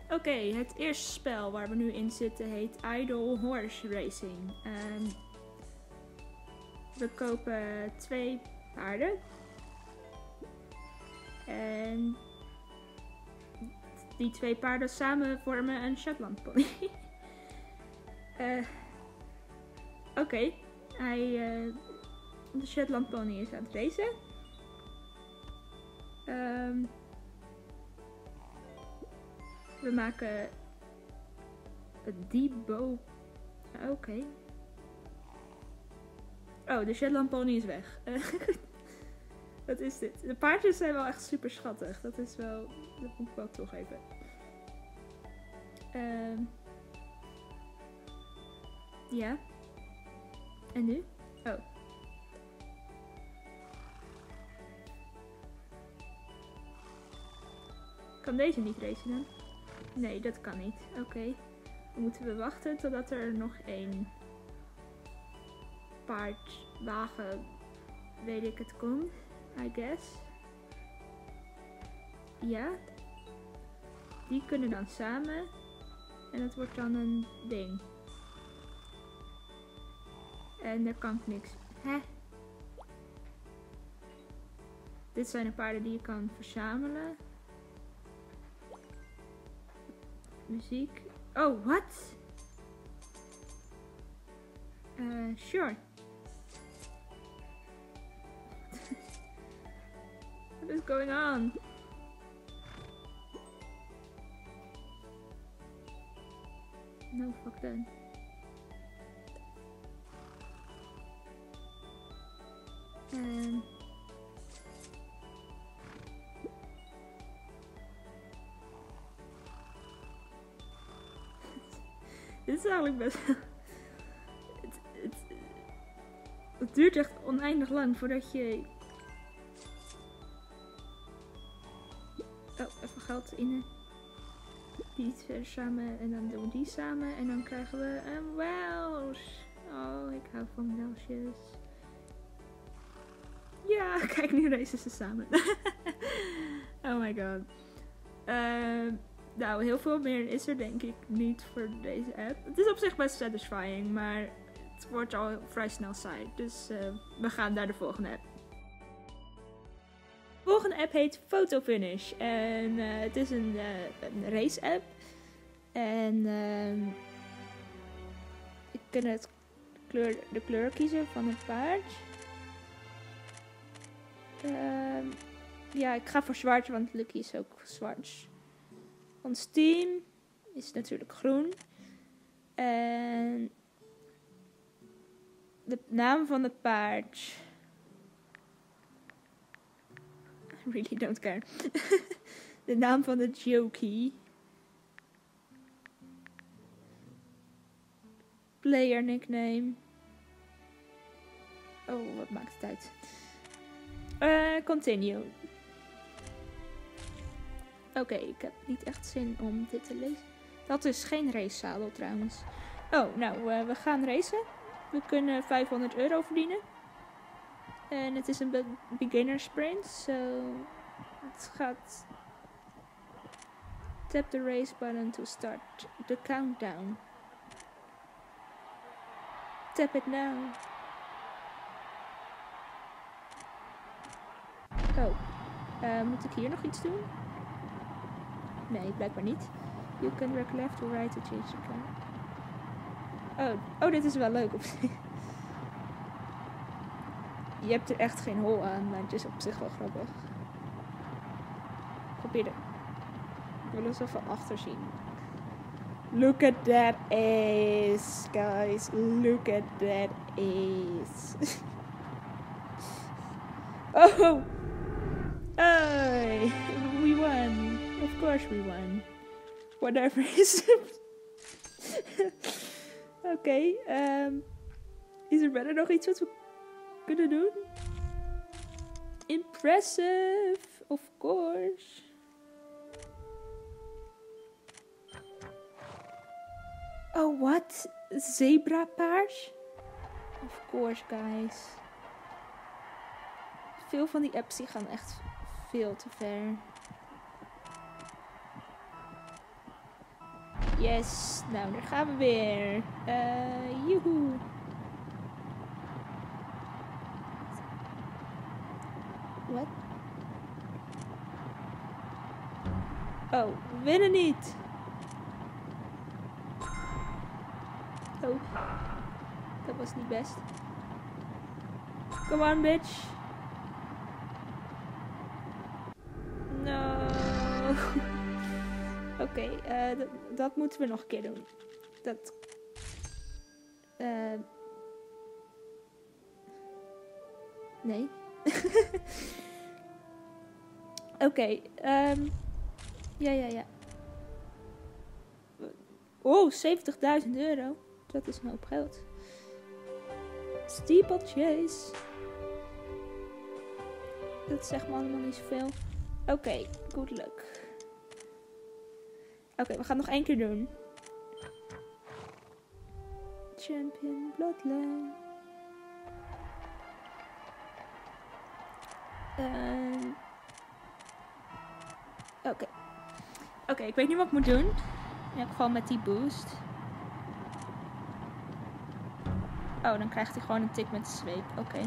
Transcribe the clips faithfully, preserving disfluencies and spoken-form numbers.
Oké, okay, het eerste spel waar we nu in zitten heet Idle Horse Racing. Um, we kopen twee paarden. En die twee paarden samen vormen een Shetland pony. uh, Oké, okay. hij uh, de Shetland pony is aan het racen. Um, we maken een Debo. Oké. Okay. Oh, de Shetland pony is weg. Wat is dit? De paardjes zijn wel echt super schattig. Dat is wel, dat moet ik wel toegeven. Um, ja. En nu? Oh. Kan deze niet racen dan? Nee, dat kan niet. Oké. Okay. Dan moeten we wachten totdat er nog één paard, wagen, weet ik het, komt. I guess. Ja. Die kunnen dan samen. En het wordt dan een ding. En daar kan ik niks. Hè? Dit zijn de paarden die je kan verzamelen. Muziek. Oh, what? Uh, sure. What is going on? No, fuck that. Um. Dit is eigenlijk best... het, het, het duurt echt oneindig lang voordat je... Oh, even geld in. Die twee samen en dan doen we die samen. En dan krijgen we een Welsh. Oh, ik hou van Welshjes. Ja, kijk, nu racen ze samen. Oh my god. Uh, nou, heel veel meer is er denk ik niet voor deze app. Het is op zich best satisfying, maar het wordt al vrij snel saai. Dus uh, we gaan naar de volgende app. De volgende app heet Photofinish. En uh, het is een, uh, een race app. En uh, ik kan het kleur, de kleur kiezen van het paard. Uh, ja, ik ga voor zwart, want Lucky is ook zwart. Ons team is natuurlijk groen. En de naam van het paard... I really don't care. De naam van de jockey. Player nickname. Oh, wat maakt het uit? Uh, continue. Oké, okay, ik heb niet echt zin om dit te lezen. Dat is geen racezadel trouwens. Oh, nou, uh, we gaan racen. We kunnen vijfhonderd euro verdienen. En het is een be beginner sprint. So, het gaat... Tap the race button to start the countdown. Tap it now. Oh, uh, moet ik hier nog iets doen? Nee, blijkbaar niet. You can drag left to right to change the car. Oh, oh, dit is wel leuk op zich. Je hebt er echt geen hol aan, maar het is op zich wel grappig. Probeer er. Ik wil eens even achter zien. Look at that ace, guys. Look at that ace. Oh! Hey! We won! Of course we won. Whatever is it. Oké, okay, um, is er verder nog iets wat we kunnen doen? Impressive, of course. Oh, what? Zebra paard? Of course, guys. Veel van die apps die gaan echt veel te ver. Yes, nou daar gaan we weer. Uh, joehoe. Wat? Oh, we winnen niet. Oh, dat was niet best. Come on, bitch. No. Oké, okay, uh, dat moeten we nog een keer doen. Dat... Uh... Nee. Oké, okay, um... ja, ja, ja. Oh, zeventigduizend euro. Dat is een hoop geld. Steeplechase. Dat zegt me allemaal niet zoveel. Oké, okay, good luck. Oké, okay, we gaan het nog één keer doen. Champion Bloodline. Uh... Oké. Okay. Oké, okay, ik weet niet wat ik moet doen. In elk geval met die boost. Oh, dan krijgt hij gewoon een tik met de zweep. Oké. Okay.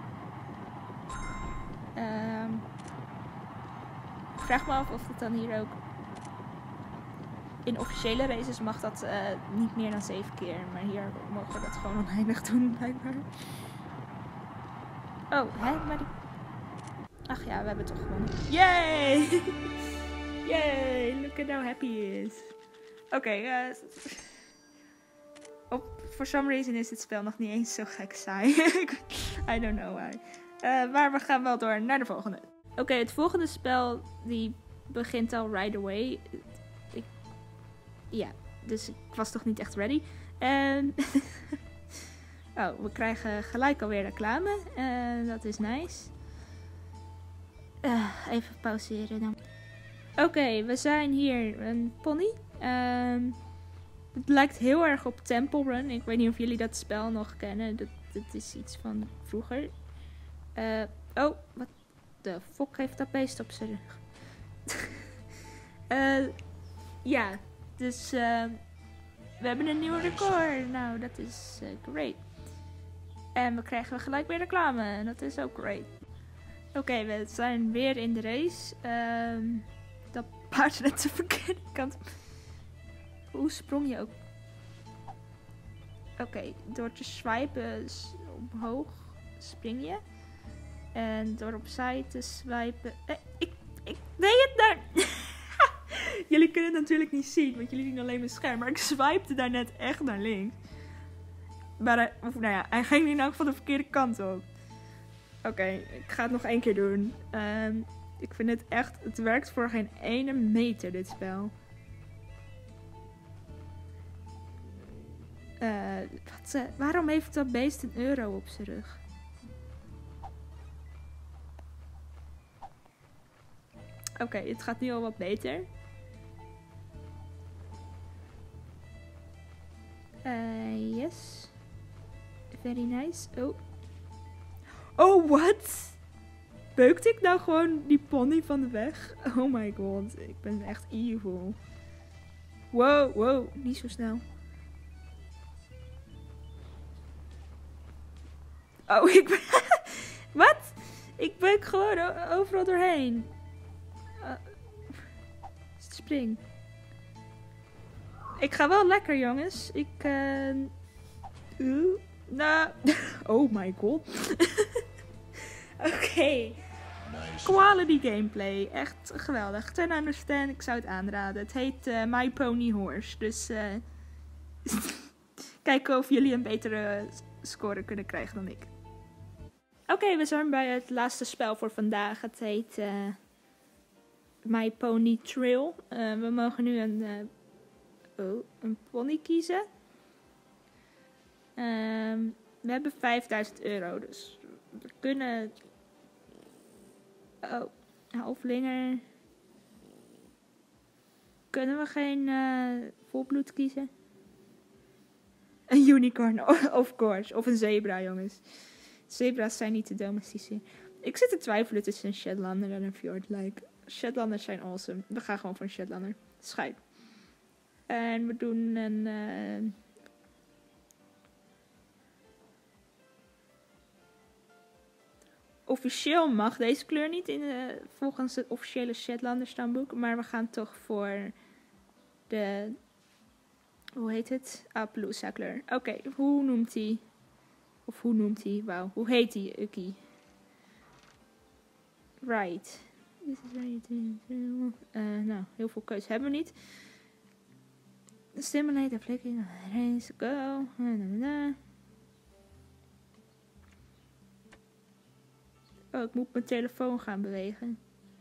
Um, ik vraag me af of het dan hier ook... In officiële races mag dat uh, niet meer dan zeven keer. Maar hier mogen we dat gewoon oneindig doen, blijkbaar. Oh, hè? Maar die... Ach ja, we hebben toch gewonnen. Yay! Yay! Look at how happy he is. Oké, okay, uh, oh, for some reason is dit spel nog niet eens zo gek saai. I don't know why. Uh, maar we gaan wel door naar de volgende. Oké, okay, het volgende spel die begint al right away. Ik, ja, dus ik was toch niet echt ready. En oh, we krijgen gelijk alweer reclame. Uh, dat is nice. Uh, even pauzeren dan. Oké, okay, we zijn hier een pony. Um, het lijkt heel erg op Temple Run. Ik weet niet of jullie dat spel nog kennen. Dat, dat is iets van vroeger. Uh, oh, wat de fok heeft dat beest op zijn rug? uh, ja, dus uh, we hebben een nieuw record. Nou, dat is uh, great. En we krijgen gelijk weer reclame. En dat is ook great. Oké, okay, we zijn weer in de race. Um, dat paard net de verkeerde kant. Hoe sprong je ook? Oké, okay, door te swipen omhoog spring je. En door opzij te swipen... Eh, ik, ik deed het daar... Jullie kunnen het natuurlijk niet zien, want jullie zien alleen mijn scherm. Maar ik swipte daar net echt naar links. Maar hij, of, nou ja, hij ging in elk geval de verkeerde kant op. Oké, okay, ik ga het nog één keer doen. Um, ik vind het echt... Het werkt voor geen ene meter, dit spel. Uh, wat, uh, waarom heeft dat beest een euro op zijn rug? Oké, okay, het gaat nu al wat beter. Uh, yes. Very nice. Oh. Oh, what? Beukte ik nou gewoon die pony van de weg? Oh my god, ik ben echt evil. Wow, wow, niet zo snel. Oh, ik ben... Wat? Ik beuk gewoon overal doorheen. Uh, spring. Ik ga wel lekker, jongens. Ik, uh... Uh, nou... Oh my god. Oké. Okay. Nice. Quality gameplay. Echt geweldig. ten out of ten. Ik zou het aanraden. Het heet uh, My Pony Horse. Dus... Uh... kijken of jullie een betere score kunnen krijgen dan ik. Oké, okay, we zijn bij het laatste spel voor vandaag. Het heet... Uh... My Pony Trail. Uh, we mogen nu een, uh, oh, een pony kiezen. Um, we hebben vijfduizend euro, dus we kunnen... Oh, halflinger. Kunnen we geen uh, volbloed kiezen? Een unicorn, of course. Of een zebra, jongens. Zebra's zijn niet te domesticeren. Ik zit te twijfelen tussen een Shetlander en een Fjord. Like, Shetlanders zijn awesome. We gaan gewoon voor een Shetlander. Schijt. En we doen een... Uh, officieel mag deze kleur niet in de, volgens het officiële Shetlander stamboek. Maar we gaan toch voor de... Hoe heet het? Appaloosa kleur. Oké, okay, hoe noemt hij? Of hoe noemt hij? Wauw, hoe heet hij, Uki? Right. This is right. Uh, nou, heel veel keus hebben we niet. Stimulate, flicking, race, go. Oh, ik moet mijn telefoon gaan bewegen.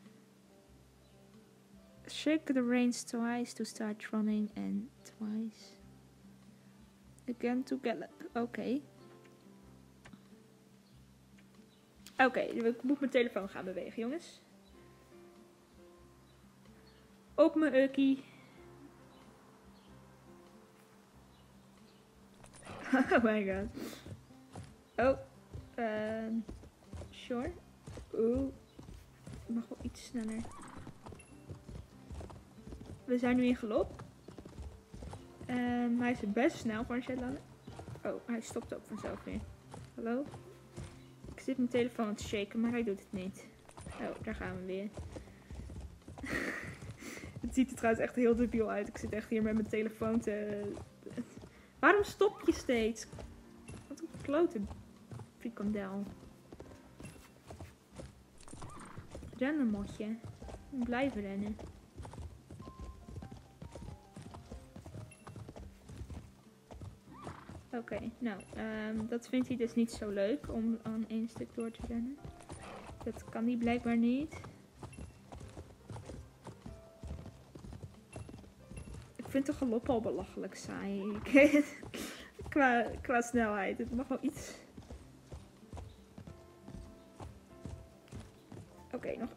Shake the reins twice to start running and twice again to gallop. Oké. Okay. Oké, okay, ik moet mijn telefoon gaan bewegen, jongens. Op mijn ukkie. Oh my god. Oh. Uh, sure. Oeh. Ik mag wel iets sneller. We zijn nu in galop. Um, hij is best snel voor een Shetlander. Oh, hij stopt ook vanzelf weer. Hallo? Ik zit mijn telefoon te shaken, maar hij doet het niet. Oh, daar gaan we weer. Het ziet er trouwens echt heel debiel uit. Ik zit echt hier met mijn telefoon te... Waarom stop je steeds? Wat een klote frikandel. Rennen, motje. Blijven rennen. Oké, okay, nou, um, dat vindt hij dus niet zo leuk om aan één stuk door te rennen. Dat kan hij blijkbaar niet. Ik vind de galop al belachelijk saai. qua, qua snelheid. Het mag wel iets. Oké, okay, nog.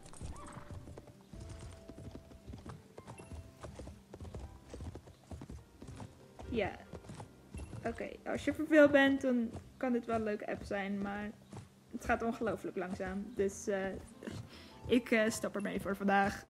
Ja. Oké, okay. Als je verveeld bent, dan kan dit wel een leuke app zijn, maar het gaat ongelooflijk langzaam. Dus uh, ik uh, stop ermee voor vandaag.